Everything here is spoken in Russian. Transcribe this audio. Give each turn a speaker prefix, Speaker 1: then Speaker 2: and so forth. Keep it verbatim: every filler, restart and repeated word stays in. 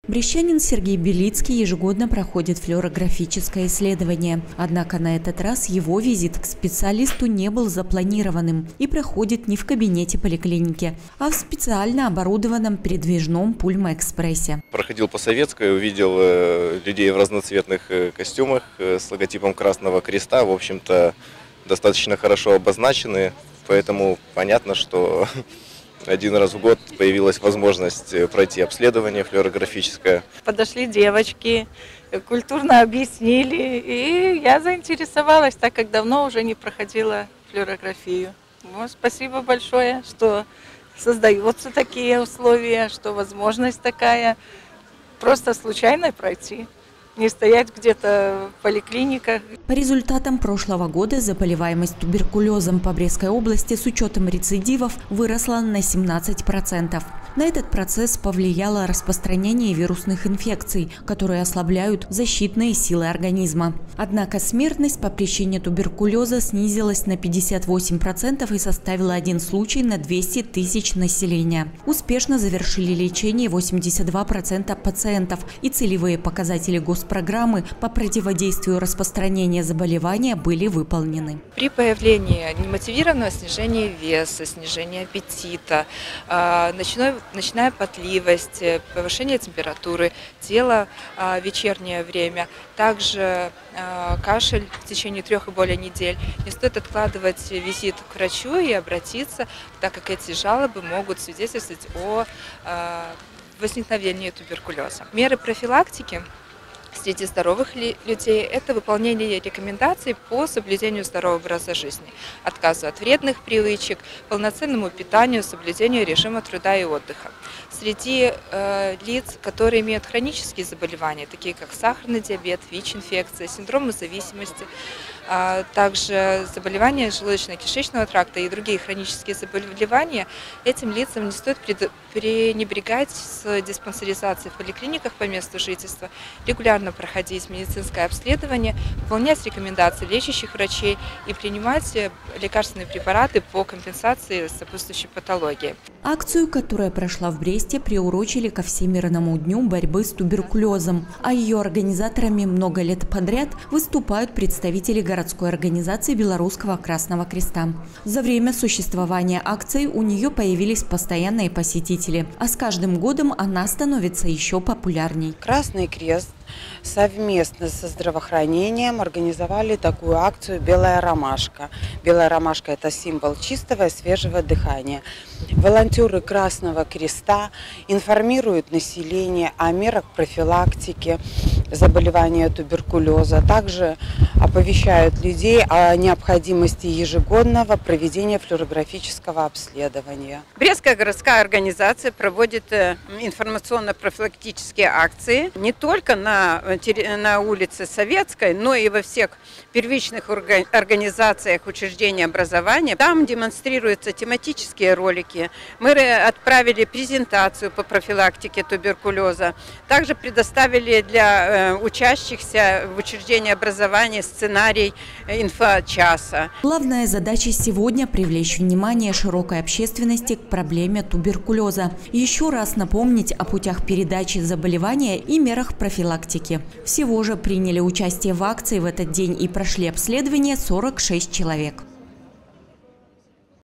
Speaker 1: Брещанин Сергей Белицкий ежегодно проходит флюорографическое исследование. Однако на этот раз его визит к специалисту не был запланированным и проходит не в кабинете поликлиники, а в специально оборудованном передвижном Пульма-экспрессе.
Speaker 2: Проходил по Советской, увидел людей в разноцветных костюмах с логотипом Красного Креста. В общем-то, достаточно хорошо обозначены, поэтому понятно, что один раз в год появилась возможность пройти обследование флюорографическое.
Speaker 3: Подошли девочки, культурно объяснили, и я заинтересовалась, так как давно уже не проходила флюорографию. Вот, спасибо большое, что создаются такие условия, что возможность такая просто случайно пройти. Не стоять где-то в поликлиниках.
Speaker 1: По результатам прошлого года заболеваемость туберкулезом по Брестской области с учетом рецидивов выросла на семнадцать процентов. На этот процесс повлияло распространение вирусных инфекций, которые ослабляют защитные силы организма. Однако смертность по причине туберкулеза снизилась на пятьдесят восемь процентов и составила один случай на двести тысяч населения. Успешно завершили лечение восемьдесят два процента пациентов, и целевые показатели госпрограммы по противодействию распространения заболевания были выполнены.
Speaker 4: При появлении немотивированного снижения веса, снижения аппетита, ночной, ночная потливость, повышение температуры тела в вечернее время, также кашель в течение трех и более недель, не стоит откладывать визит к врачу и обратиться, так как эти жалобы могут свидетельствовать о возникновении туберкулеза. Меры профилактики среди здоровых людей – это выполнение рекомендаций по соблюдению здорового образа жизни, отказу от вредных привычек, полноценному питанию, соблюдению режима труда и отдыха. Среди э, лиц, которые имеют хронические заболевания, такие как сахарный диабет, ВИЧ-инфекция, синдромы зависимости, а также заболевания желудочно-кишечного тракта и другие хронические заболевания, этим лицам не стоит пренебрегать с диспансеризацией в поликлиниках по месту жительства, регулярно проходить медицинское обследование, выполнять рекомендации лечащих врачей и принимать лекарственные препараты по компенсации сопутствующей патологии.
Speaker 1: Акцию, которая прошла в Бресте, приурочили ко Всемирному дню борьбы с туберкулезом, а ее организаторами много лет подряд выступают представители городской организации Белорусского Красного Креста. За время существования акции у нее появились постоянные посетители, а с каждым годом она становится еще популярней.
Speaker 5: Красный Крест совместно со здравоохранением организовали такую акцию «Белая ромашка». Белая ромашка – это символ чистого и свежего дыхания. Волонтеры Красного Креста информируют население о мерах профилактики заболевания туберкулеза. Также оповещают людей о необходимости ежегодного проведения флюорографического обследования.
Speaker 6: Брестская городская организация проводит информационно-профилактические акции не только на, на улице Советской, но и во всех первичных организациях учреждений образования. Там демонстрируются тематические ролики. Мы отправили презентацию по профилактике туберкулеза. Также предоставили для учащихся в учреждении образования сценарий инфочаса.
Speaker 1: Главная задача сегодня – привлечь внимание широкой общественности к проблеме туберкулеза. Еще раз напомнить о путях передачи заболевания и мерах профилактики. Всего же приняли участие в акции в этот день и прошли обследование сорок шесть человек.